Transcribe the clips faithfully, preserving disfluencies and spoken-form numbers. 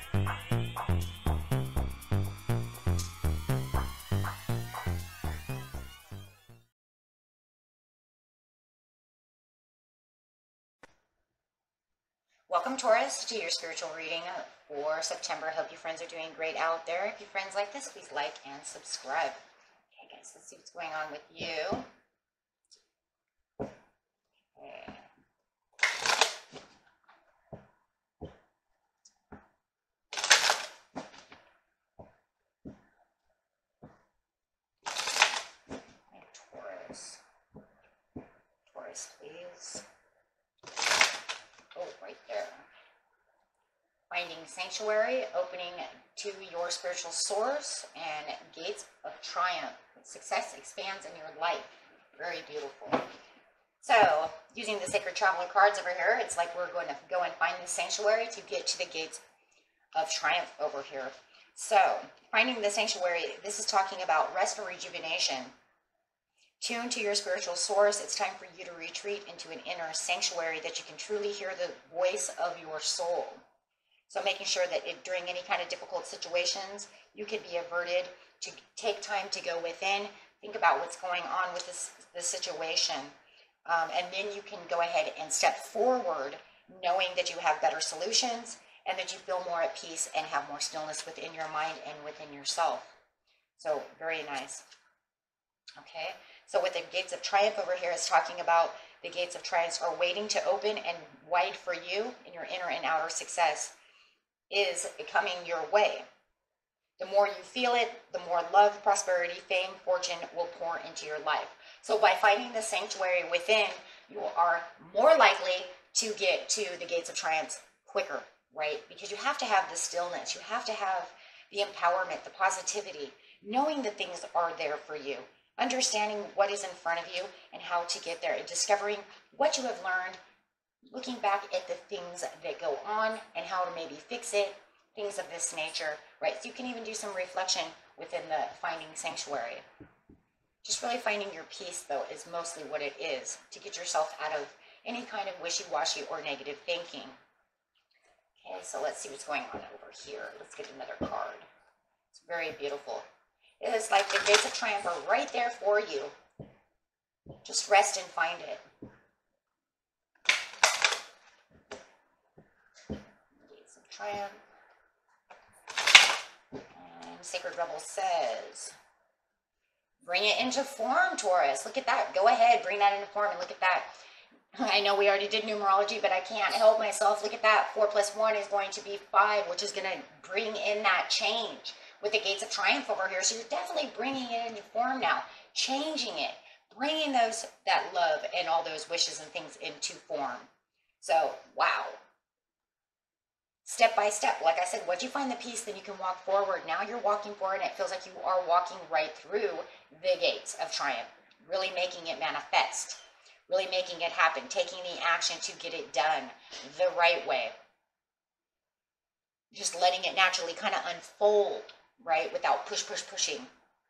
Welcome, Taurus, to your spiritual reading for September. Hope you friends are doing great out there. If you friends like this, please like and subscribe. Okay, guys, let's see what's going on with you. Okay. Taurus. Taurus, please. Oh, right there. Finding sanctuary, opening to your spiritual source, and gates of triumph. Success expands in your life. Very beautiful. So, using the Sacred Traveler cards over here, it's like we're going to go and find the sanctuary to get to the gates of triumph over here. So, finding the sanctuary, this is talking about rest and rejuvenation. Tune to your spiritual source. It's time for you to retreat into an inner sanctuary that you can truly hear the voice of your soul. So making sure that if, during any kind of difficult situations, you can be averted to take time to go within, think about what's going on with this, this situation, um, and then you can go ahead and step forward knowing that you have better solutions and that you feel more at peace and have more stillness within your mind and within yourself. So very nice. Okay. So with the gates of triumph over here, it's talking about the gates of triumph are waiting to open and wide for you in your inner and outer success is coming your way. The more you feel it, the more love, prosperity, fame, fortune will pour into your life. So by finding the sanctuary within, you are more likely to get to the gates of triumph quicker, right? Because you have to have the stillness. You have to have the empowerment, the positivity, knowing that things are there for you. Understanding what is in front of you and how to get there, and discovering what you have learned, looking back at the things that go on and how to maybe fix it, things of this nature, right? So you can even do some reflection within the finding sanctuary. Just really finding your peace, though, is mostly what it is, to get yourself out of any kind of wishy-washy or negative thinking. Okay, so let's see what's going on over here. Let's get another card. It's very beautiful. It's like the gates of triumph are right there for you. Just rest and find it. Gates of triumph. And Sacred Rebel says, bring it into form, Taurus. Look at that. Go ahead, bring that into form, and look at that. I know we already did numerology, but I can't help myself. Look at that. Four plus one is going to be five, which is going to bring in that change. With the gates of triumph over here, so you're definitely bringing it into form now, changing it, bringing those that love and all those wishes and things into form. So, wow. Step by step, like I said, once you find the peace, then you can walk forward. Now you're walking forward, and it feels like you are walking right through the gates of triumph, really making it manifest, really making it happen, taking the action to get it done the right way. Just letting it naturally kind of unfold, right, without push, push, pushing.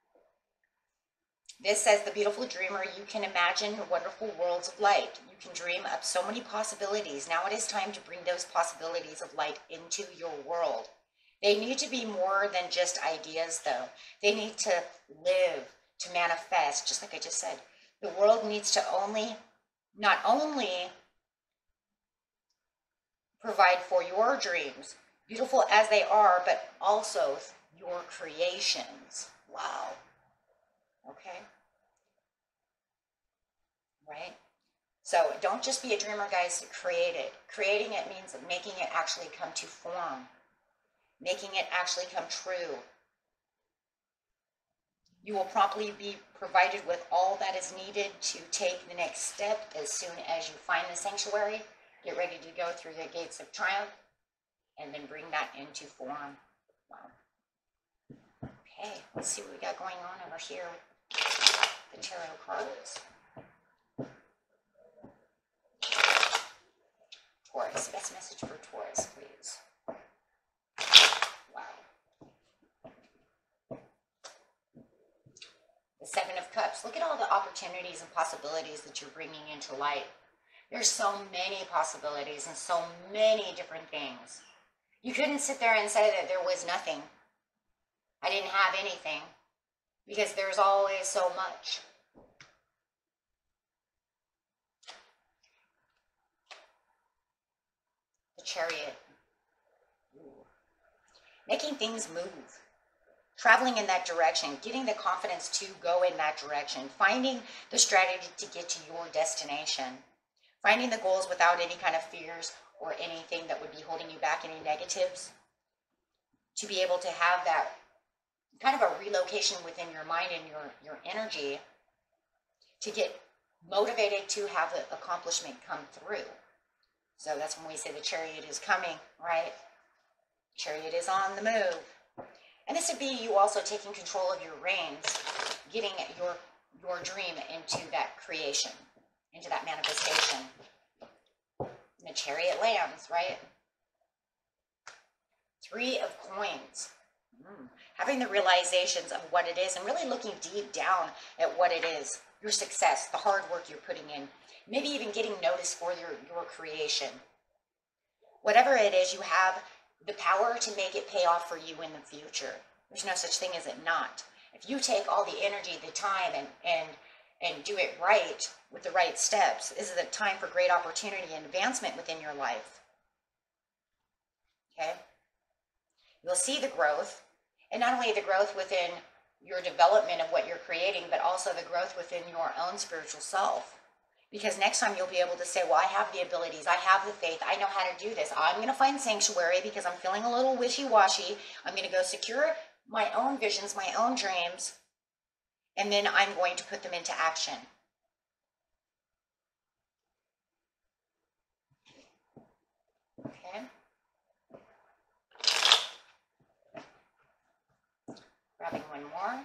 This says, the beautiful dreamer, you can imagine wonderful worlds of light. You can dream up so many possibilities. Now it is time to bring those possibilities of light into your world. They need to be more than just ideas, though. They need to live, to manifest, just like I just said. The world needs to only, not only provide for your dreams, beautiful as they are, but also your creations. Wow. Okay. Right? So don't just be a dreamer, guys. Create it. Creating it means making it actually come to form. Making it actually come true. You will promptly be provided with all that is needed to take the next step as soon as you find the sanctuary. Get ready to go through the gates of triumph and then bring that into form. Wow. Okay, let's see what we got going on over here with the tarot cards. Taurus, best message for Taurus, please. Wow. The Seven of Cups. Look at all the opportunities and possibilities that you're bringing into light. There's so many possibilities and so many different things. You couldn't sit there and say that there was nothing. I didn't have anything, because there's always so much. The Chariot. Ooh. Making things move. Traveling in that direction, getting the confidence to go in that direction, finding the strategy to get to your destination, finding the goals without any kind of fears or anything that would be holding you back, any negatives, to be able to have that kind of a relocation within your mind and your, your energy to get motivated to have the accomplishment come through. So that's when we say the chariot is coming, right? Chariot is on the move. And this would be you also taking control of your reins, getting your, your dream into that creation, into that manifestation. And the chariot lands, right? Three of coins. Mm. Having the realizations of what it is and really looking deep down at what it is. Your success, the hard work you're putting in. Maybe even getting noticed for your, your creation. Whatever it is, you have the power to make it pay off for you in the future. There's no such thing as it not. If you take all the energy, the time, and and and do it right with the right steps, this is a time for great opportunity and advancement within your life. Okay? You'll see the growth, and not only the growth within your development of what you're creating, but also the growth within your own spiritual self. Because next time you'll be able to say, well, I have the abilities, I have the faith, I know how to do this. I'm going to find sanctuary because I'm feeling a little wishy-washy. I'm going to go secure my own visions, my own dreams, and then I'm going to put them into action. Okay. Grabbing one more.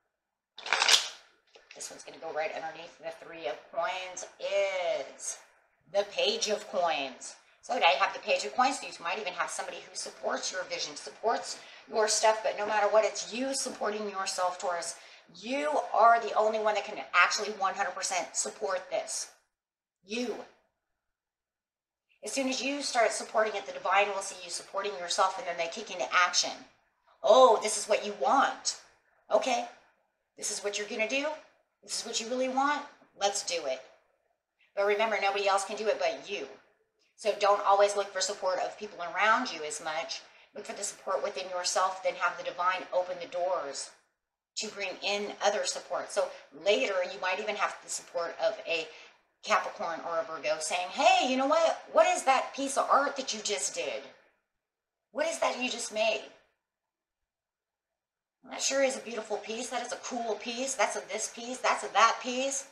This one's going to go right underneath the three of coins is the page of coins. So now you have the page of coins. So you might even have somebody who supports your vision, supports your stuff, but no matter what, it's you supporting yourself, Taurus. You are the only one that can actually one hundred percent support this. You. As soon as you start supporting it, the divine will see you supporting yourself, and then they kick into action. Oh, this is what you want. Okay. This is what you're going to do. This is what you really want. Let's do it. But remember, nobody else can do it but you. So don't always look for support of people around you as much. Look for the support within yourself, then have the divine open the doors to bring in other support. So later, you might even have the support of a Capricorn or a Virgo saying, hey, you know what? What is that piece of art that you just did? What is that you just made? That sure is a beautiful piece. That is a cool piece. That's a this piece. That's a that piece.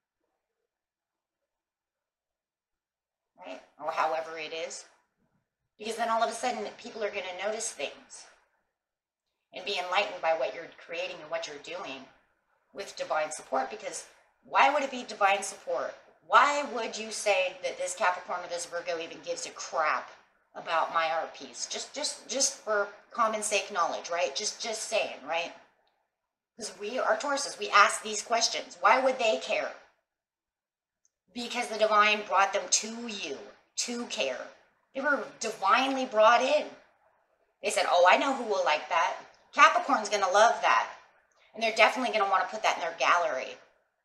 Right? Or however it is. Because then all of a sudden, people are going to notice things and be enlightened by what you're creating and what you're doing with divine support. Because why would it be divine support? Why would you say that this Capricorn or this Virgo even gives a crap about my art piece? Just, just, just for common sake knowledge, right? Just, just saying, right? Because we are Tauruses. We ask these questions. Why would they care? Because the divine brought them to you to care. They were divinely brought in. They said, oh, I know who will like that. Capricorn's going to love that. And they're definitely going to want to put that in their gallery.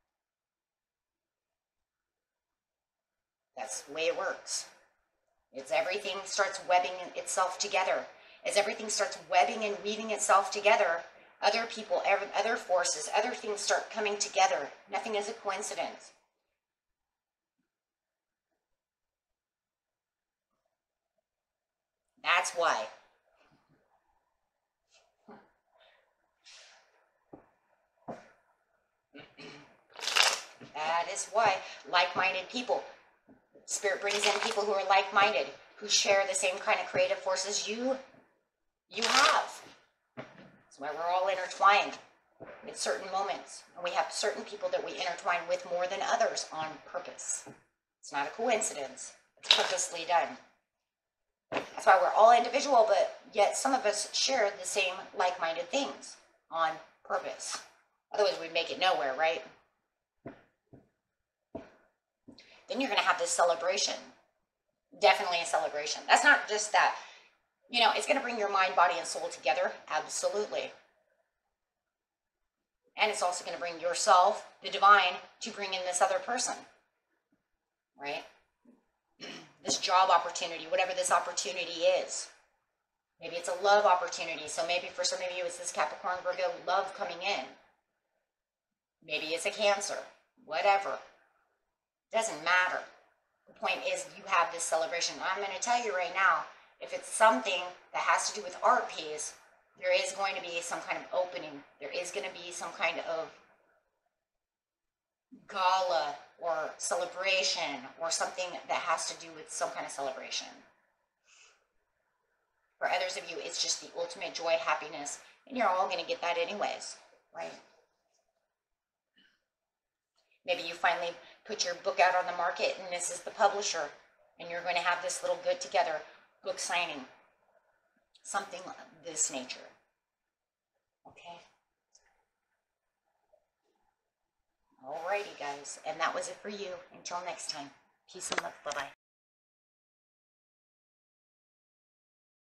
That's the way it works. It's everything starts webbing itself together. As everything starts webbing and weaving itself together, other people, other forces, other things start coming together. Nothing is a coincidence. That's why. That is why like-minded people. Spirit brings in people who are like-minded, who share the same kind of creative forces you, you have. That's why we're all intertwined at certain moments. And we have certain people that we intertwine with more than others on purpose. It's not a coincidence. It's purposely done. That's why we're all individual, but yet some of us share the same like-minded things on purpose. Otherwise, we'd make it nowhere, right? Then you're going to have this celebration. Definitely a celebration. That's not just that You know, it's going to bring your mind, body, and soul together. Absolutely. And it's also going to bring yourself, the divine, to bring in this other person. Right? This job opportunity, whatever this opportunity is. Maybe it's a love opportunity. So maybe for some of you, it's this Capricorn, Virgo love coming in. Maybe it's a Cancer. Whatever. Doesn't matter. The point is you have this celebration. I'm going to tell you right now, if it's something that has to do with art piece, there is going to be some kind of opening. There is going to be some kind of gala or celebration or something that has to do with some kind of celebration. For others of you, it's just the ultimate joy, happiness, and you're all going to get that anyways, right? Maybe you finally put your book out on the market and this is the publisher and you're going to have this little get together, book signing, something of this nature. Okay? Alrighty, guys. And that was it for you. Until next time. Peace and love. Bye-bye.